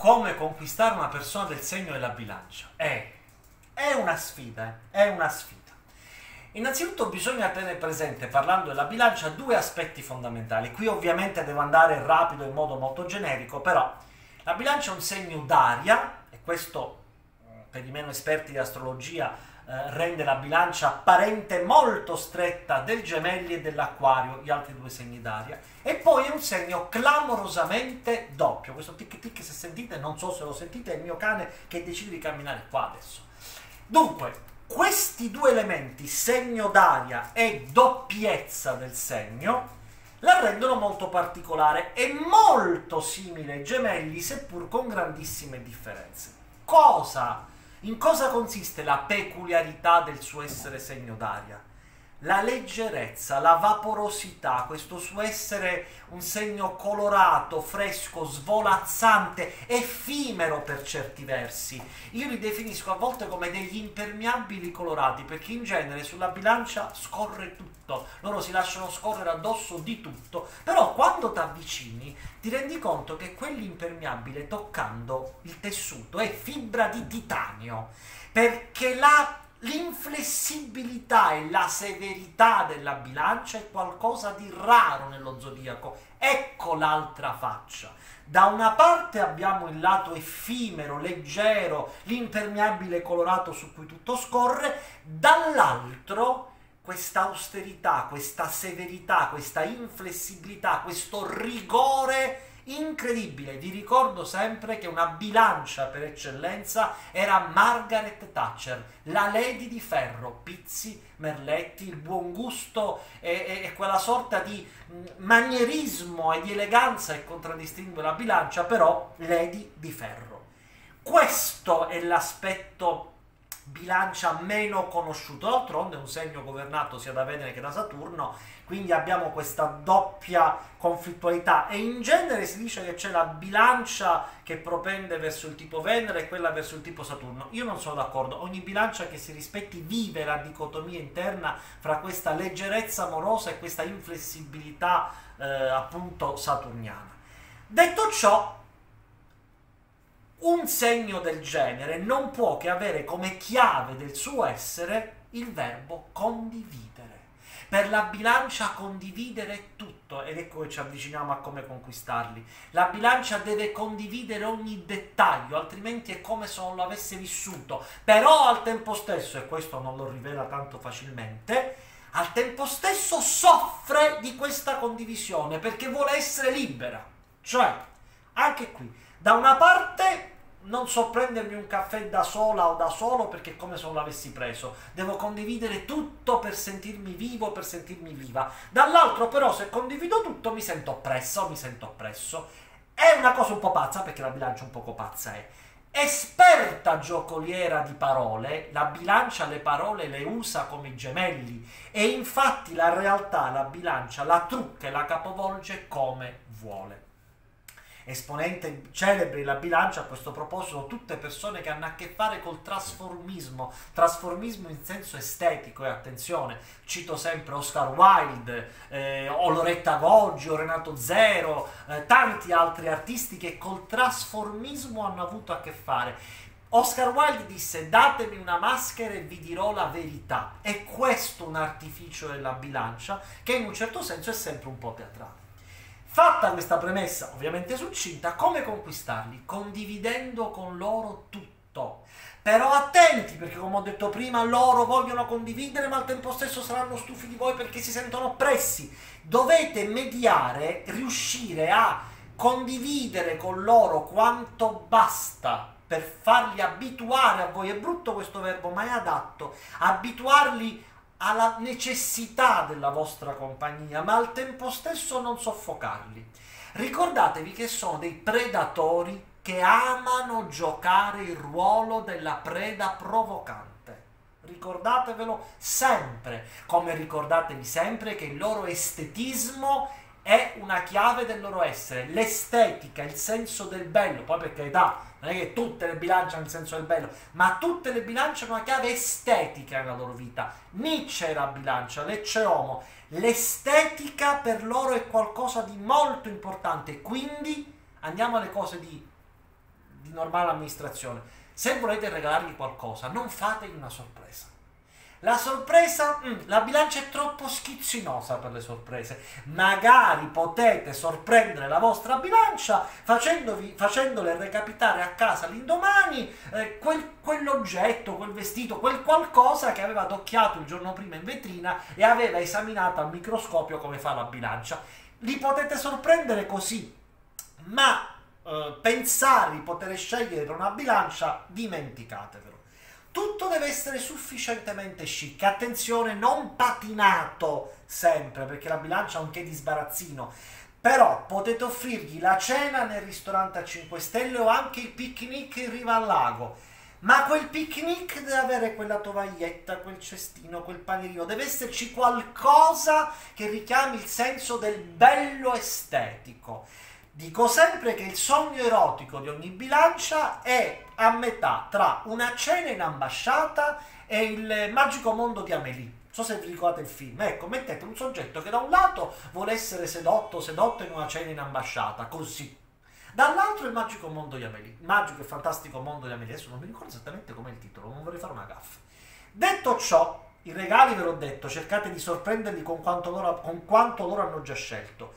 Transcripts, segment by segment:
come conquistare una persona del segno della bilancia. È una sfida, è una sfida. Innanzitutto bisogna tenere presente, parlando della bilancia, due aspetti fondamentali. Qui ovviamente devo andare rapido in modo molto generico, però la bilancia è un segno d'aria, e questo per i meno esperti di astrologia rende la bilancia apparente molto stretta del Gemelli e dell'Acquario, gli altri due segni d'aria, e poi è un segno clamorosamente doppio. Questo tic tic, se sentite, non so se lo sentite, è il mio cane che decide di camminare qua adesso. Dunque, questi due elementi, segno d'aria e doppiezza del segno, la rendono molto particolare e molto simile ai Gemelli, seppur con grandissime differenze. In cosa consiste la peculiarità del suo essere segno d'aria? La leggerezza, la vaporosità, questo suo essere un segno colorato, fresco, svolazzante, effimero per certi versi. Io li definisco a volte come degli impermeabili colorati, perché in genere sulla bilancia scorre tutto, loro si lasciano scorrere addosso di tutto, però quando ti avvicini ti rendi conto che quell'impermeabile, toccando il tessuto, è fibra di titanio, perché l'inflessibilità e la severità della bilancia è qualcosa di raro nello zodiaco. Ecco l'altra faccia. Da una parte abbiamo il lato effimero, leggero, l'impermeabile colorato su cui tutto scorre, dall'altro questa austerità, questa severità, questa inflessibilità, questo rigore incredibile. Vi ricordo sempre che una bilancia per eccellenza era Margaret Thatcher, la Lady di Ferro, pizzi, merletti, il buon gusto e quella sorta di manierismo e di eleganza che contraddistingue la bilancia, però Lady di Ferro. Questo è l'aspetto bilancia meno conosciuto. D'altronde è un segno governato sia da Venere che da Saturno, quindi abbiamo questa doppia conflittualità, e in genere si dice che c'è la bilancia che propende verso il tipo Venere e quella verso il tipo Saturno. Io non sono d'accordo. Ogni bilancia che si rispetti vive la dicotomia interna fra questa leggerezza amorosa e questa inflessibilità appunto saturniana. Detto ciò, un segno del genere non può che avere come chiave del suo essere il verbo condividere. Per la bilancia condividere è tutto, ed ecco che ci avviciniamo a come conquistarli. La bilancia deve condividere ogni dettaglio, altrimenti è come se non l'avesse vissuto. Però al tempo stesso, e questo non lo rivela tanto facilmente, al tempo stesso soffre di questa condivisione perché vuole essere libera. Cioè, anche qui, da una parte non so prendermi un caffè da sola o da solo perché è come se non l'avessi preso, devo condividere tutto per sentirmi vivo, per sentirmi viva. Dall'altro però, se condivido tutto mi sento oppressa o mi sento oppresso. È una cosa un po' pazza, perché la bilancia un poco pazza è. Esperta giocoliera di parole, la bilancia le parole le usa come i Gemelli, e infatti la realtà la bilancia la trucca e la capovolge come vuole. Esponente celebre della bilancia a questo proposito tutte persone che hanno a che fare col trasformismo in senso estetico, e attenzione, cito sempre Oscar Wilde, o Loretta Goggi o Renato Zero, tanti altri artisti che col trasformismo hanno avuto a che fare. Oscar Wilde disse: datemi una maschera e vi dirò la verità. È questo un artificio della bilancia che in un certo senso è sempre un po' teatrale. Fatta questa premessa, ovviamente succinta, come conquistarli? Condividendo con loro tutto. Però attenti, perché come ho detto prima, loro vogliono condividere, ma al tempo stesso saranno stufi di voi perché si sentono oppressi. Dovete mediare, riuscire a condividere con loro quanto basta per farli abituare a voi. È brutto questo verbo, ma è adatto. Abituarli alla necessità della vostra compagnia, ma al tempo stesso non soffocarli. Ricordatevi che sono dei predatori che amano giocare il ruolo della preda provocante. Ricordatevelo sempre, come ricordatevi sempre che il loro estetismo è una chiave del loro essere. L'estetica, il senso del bello, poi per carità, non è che tutte le bilance hanno il senso del bello, ma tutte le bilance hanno una chiave estetica nella loro vita. Nietzsche era bilancia, Lecce Homo. L'estetica per loro è qualcosa di molto importante, quindi andiamo alle cose di normale amministrazione, se volete regalargli qualcosa, non fategli una sorpresa. La sorpresa, la bilancia è troppo schizzinosa per le sorprese. Magari potete sorprendere la bilancia facendole recapitare a casa l'indomani quell'oggetto, quel vestito, quel qualcosa che aveva adocchiato il giorno prima in vetrina e aveva esaminato al microscopio come fa la bilancia. Li potete sorprendere così, ma pensare di poter scegliere una bilancia, dimenticatevelo. Tutto deve essere sufficientemente chic, attenzione, non patinato sempre, perché la bilancia ha un che di sbarazzino, però potete offrirgli la cena nel ristorante a 5 stelle o anche il picnic in riva al lago, ma quel picnic deve avere quella tovaglietta, quel cestino, quel panierino, deve esserci qualcosa che richiami il senso del bello estetico. Dico sempre che il sogno erotico di ogni bilancia è a metà tra una cena in ambasciata e il magico mondo di Amélie. Non so se vi ricordate il film. Ecco, mettete un soggetto che da un lato vuole essere sedotto in una cena in ambasciata, così. Dall'altro il magico mondo di Amélie. Il magico e fantastico mondo di Amélie. Adesso non mi ricordo esattamente com'è il titolo, non vorrei fare una gaffa. Detto ciò, i regali ve l'ho detto, cercate di sorprenderli con quanto loro hanno già scelto.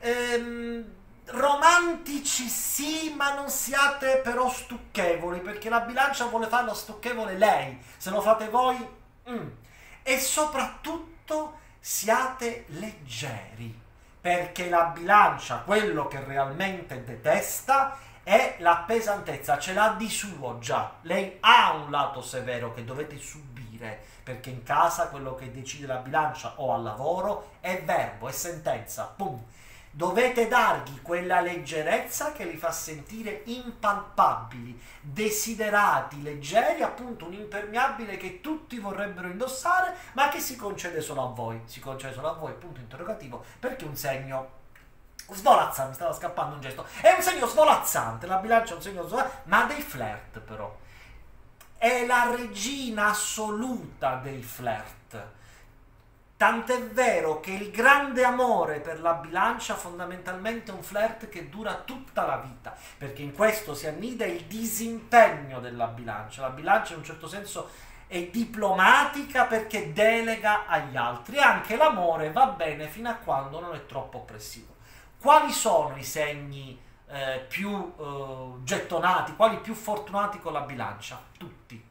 Romantici sì, ma non siate però stucchevoli, perché la bilancia vuole farlo stucchevole lei, se lo fate voi e soprattutto siate leggeri, perché la bilancia quello che realmente detesta è la pesantezza, ce l'ha di suo già, lei ha un lato severo che dovete subire, perché in casa quello che decide la bilancia o al lavoro è verbo, è sentenza, pum. Dovete dargli quella leggerezza che li fa sentire impalpabili, desiderati, leggeri, appunto un impermeabile che tutti vorrebbero indossare, ma che si concede solo a voi. Si concede solo a voi, punto interrogativo, perché un segno svolazzante, mi stava scappando un gesto, è un segno svolazzante, la bilancia è un segno svolazzante, ma dei flirt però. È la regina assoluta dei flirt. Tant'è vero che il grande amore per la bilancia fondamentalmente è un flirt che dura tutta la vita, perché in questo si annida il disimpegno della bilancia. La bilancia in un certo senso è diplomatica perché delega agli altri, e anche l'amore va bene fino a quando non è troppo oppressivo. Quali sono i segni più gettonati, quali più fortunati con la bilancia? Tutti.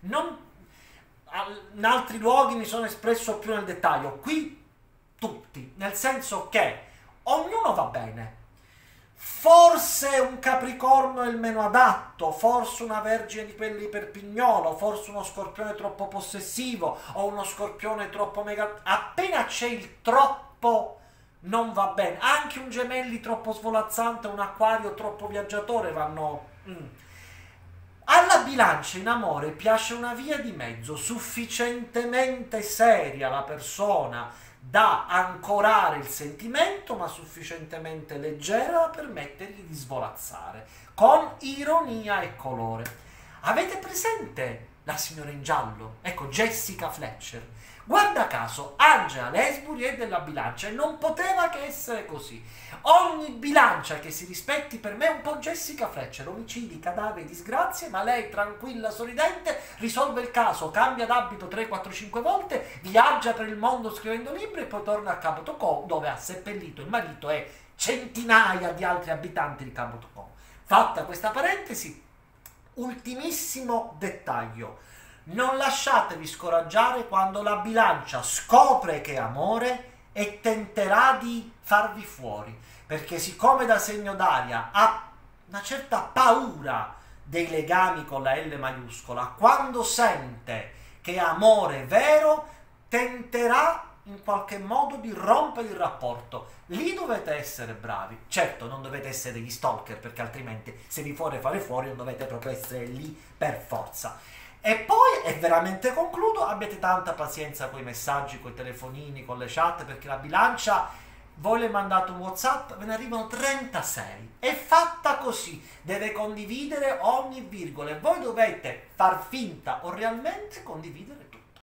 In altri luoghi mi sono espresso più nel dettaglio, qui tutti, nel senso che ognuno va bene. Forse un Capricorno è il meno adatto, forse una Vergine di quelli per Pignolo, forse uno Scorpione troppo possessivo o uno Scorpione troppo mega... Appena c'è il troppo non va bene. Anche un Gemelli troppo svolazzante, un Acquario troppo viaggiatore vanno... Alla bilancia in amore piace una via di mezzo, sufficientemente seria la persona da ancorare il sentimento, ma sufficientemente leggera da permettergli di svolazzare, con ironia e colore. Avete presente la signora in giallo? Ecco, Jessica Fletcher. Guarda caso, Angela Lansbury è della bilancia e non poteva che essere così. Ogni bilancia che si rispetti per me è un po' Jessica Fletcher, omicidi, cadaveri, disgrazie, ma lei tranquilla, sorridente, risolve il caso, cambia d'abito 3, 4, 5 volte, viaggia per il mondo scrivendo libri e poi torna a Cabo Tocco, dove ha seppellito il marito e centinaia di altri abitanti di Cabo Tocco. Fatta questa parentesi, ultimissimo dettaglio. Non lasciatevi scoraggiare quando la bilancia scopre che è amore e tenterà di farvi fuori, perché siccome da segno d'aria ha una certa paura dei legami con la L maiuscola, quando sente che è amore vero tenterà in qualche modo di rompere il rapporto. Lì dovete essere bravi. Certo, non dovete essere degli stalker, perché altrimenti se vi vuole fare fuori non dovete proprio essere lì per forza. E poi, e veramente concludo, abbiate tanta pazienza con i messaggi, con i telefonini, con le chat, perché la bilancia, voi le mandate un WhatsApp, ve ne arrivano 36. È fatta così, deve condividere ogni virgola e voi dovete far finta o realmente condividere